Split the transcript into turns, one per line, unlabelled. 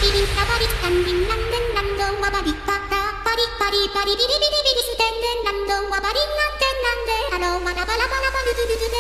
リリンタバリスタンリンなんでんなんどんわばりパタパリパリパリビリビリビリステンデンなんどんわばりんなんでんなんでハローワラバラバラバルズルズ